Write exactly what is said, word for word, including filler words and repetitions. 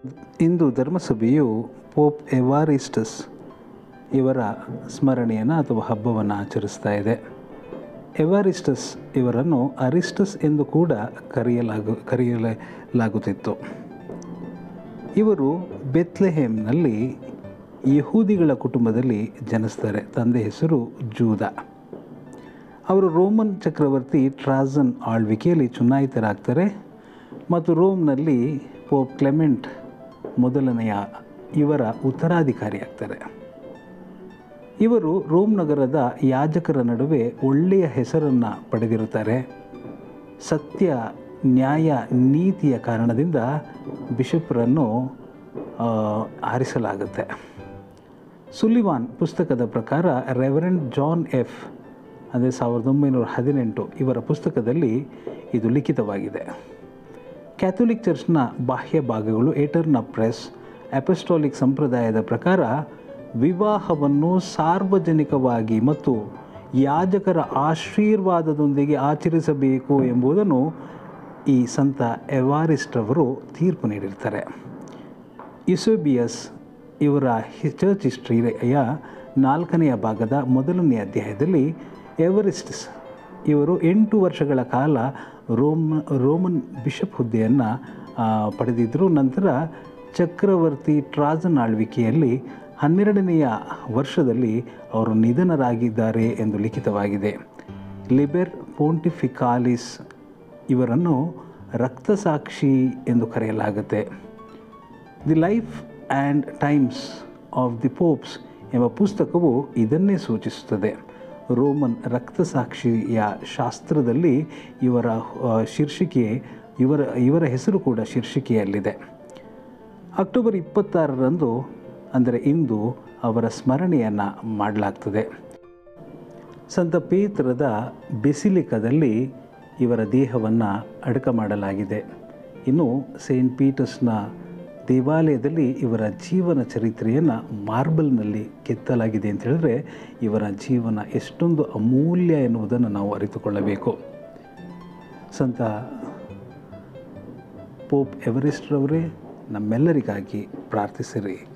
ಇಂದು ಧರ್ಮಸಭೆಯು pop ಎವಾರಿಸ್ಟಸ್ ಇವರ ಸ್ಮರಣೆಯನ್ನು ಅಥವಾ ಹಬ್ಬವನ್ನು ಆಚರಿಸ್ತಾ ಇದೆ. ಎವಾರಿಸ್ಟಸ್ ಇವರನ್ನು ಅರಿಸ್ಟಸ್ ಎಂದು ಕೂಡ ಕರೆಯಲಾಗು ಕರೆಯಲಾಗುತ್ತಿತ್ತು. ಇವರು ಬೆತ್ಲೆಹೇಮ್ನಲ್ಲಿ ಯಹೂದಿಗಳ ಕುಟುಂಬದಲ್ಲಿ ಜನಿಸ್ತಾರೆ. ತಂದೆ ಹೆಸರು ಜೂದ. ಅವರು ರೋಮನ್ ಚಕ್ರವರ್ತಿ ಟ್ರಾಜನ್ ಆಳ್ವಿಕೆಯಲ್ಲಿ ಚುನಾಯಿತರಾಗ್ತಾರೆ ಮತ್ತು ರೋಮ್ನಲ್ಲಿ ಪೋಪ್ ಕ್ಲೆಮೆಂಟ್ ಮೊದಲನೆಯ ಇವರ ಉತ್ತರಾಧಿಕಾರಿಯಾಗ್ತಾರೆ. ಇವರು ರೋಮ್ ನಗರದ ಯಾಜಕರ ನಡುವೆ ಒಳ್ಳೆಯ ಹೆಸರನ್ನು ಪಡೆದಿರುತ್ತಾರೆ. ಸತ್ಯ, ನ್ಯಾಯ, ನೀತಿಯ ಕಾರಣದಿಂದ ಬಿಷಪ್ರನ್ನು ಆರಿಸಲಾಗುತ್ತೆ. ಸುಲಿವಾನ್ ಪುಸ್ತಕದ ಪ್ರಕಾರ ರೆವರೆಂಡ್ ಜಾನ್ ಎಫ್ ಅಂದರೆ ಸಾವಿರದ ಒಂಬೈನೂರ ಹದಿನೆಂಟು ಇವರ ಪುಸ್ತಕದಲ್ಲಿ ಇದು ಲಿಖಿತವಾಗಿದೆ. ಕ್ಯಾಥೋಲಿಕ್ ಚರ್ಚ್ನ ಬಾಹ್ಯ ಭಾಗಗಳು ಏಟರ್ನ ಪ್ರೆಸ್ ಅಪಸ್ಟೋಲಿಕ್ ಸಂಪ್ರದಾಯದ ಪ್ರಕಾರ ವಿವಾಹವನ್ನು ಸಾರ್ವಜನಿಕವಾಗಿ ಮತ್ತು ಯಾಜಕರ ಆಶೀರ್ವಾದದೊಂದಿಗೆ ಆಚರಿಸಬೇಕು ಎಂಬುದನ್ನು ಈ ಸಂತ ಎವಾರಿಸ್ಟ್ ಅವರು ತೀರ್ಪು ನೀಡಿರ್ತಾರೆ. ಯುಸೇಬಿಯಸ್ ಇವರ ಚರ್ಚ್ ಹಿಸ್ಟ್ರಿಯ ನಾಲ್ಕನೆಯ ಭಾಗದ ಮೊದಲನೇ ಅಧ್ಯಾಯದಲ್ಲಿ ಎವರಿಸ್ಟಸ್ ಇವರು ಎಂಟು ವರ್ಷಗಳ ಕಾಲ ರೋಮ್ ರೋಮನ್ ಬಿಷಪ್ ಹುದ್ದೆಯನ್ನು ಪಡೆದಿದ್ದರು. ನಂತರ ಚಕ್ರವರ್ತಿ ಟ್ರಾಜನ್ ಆಳ್ವಿಕೆಯಲ್ಲಿ ಹನ್ನೆರಡನೆಯ ವರ್ಷದಲ್ಲಿ ಅವರು ನಿಧನರಾಗಿದ್ದಾರೆ ಎಂದು ಲಿಖಿತವಾಗಿದೆ. ಲಿಬೆರ್ ಪೋಂಟಿಫಿಕಾಲಿಸ್ ಇವರನ್ನು ರಕ್ತಸಾಕ್ಷಿ ಎಂದು ಕರೆಯಲಾಗುತ್ತೆ. The life and times of the popes ಎಂಬ ಪುಸ್ತಕವು ಇದನ್ನೇ ಸೂಚಿಸುತ್ತದೆ. ರೋಮನ್ ರಕ್ತಸಾಕ್ಷಿಯ ಶಾಸ್ತ್ರದಲ್ಲಿ ಇವರ ಶೀರ್ಷಿಕೆ ಇವರ ಇವರ ಹೆಸರು ಕೂಡ ಶೀರ್ಷಿಕೆಯಲ್ಲಿದೆ. ಅಕ್ಟೋಬರ್ ಇಪ್ಪತ್ತಾರರಂದು ಅಂದರೆ ಇಂದು ಅವರ ಸ್ಮರಣೆಯನ್ನು ಮಾಡಲಾಗ್ತದೆ. ಸಂತ ಪೇತ್ರದ ಬೆಸಿಲಿಕದಲ್ಲಿ ಇವರ ದೇಹವನ್ನು ಅಡಕ ಮಾಡಲಾಗಿದೆ. ಇನ್ನು ಸೇಂಟ್ ಪೀಟರ್ಸ್ನ ದೇವಾಲಯದಲ್ಲಿ ಇವರ ಜೀವನ ಚರಿತ್ರೆಯನ್ನು ಮಾರ್ಬಲ್ನಲ್ಲಿ ಕೆತ್ತಲಾಗಿದೆ ಅಂತ ಹೇಳಿದ್ರೆ ಇವರ ಜೀವನ ಎಷ್ಟೊಂದು ಅಮೂಲ್ಯ ಎನ್ನುವುದನ್ನು ನಾವು ಅರಿತುಕೊಳ್ಳಬೇಕು. ಸಂತ ಪೋಪ್ ಎವರಿಸ್ಟ್ರವರೇ ನಮ್ಮೆಲ್ಲರಿಗಾಗಿ ಪ್ರಾರ್ಥಿಸಿರಿ.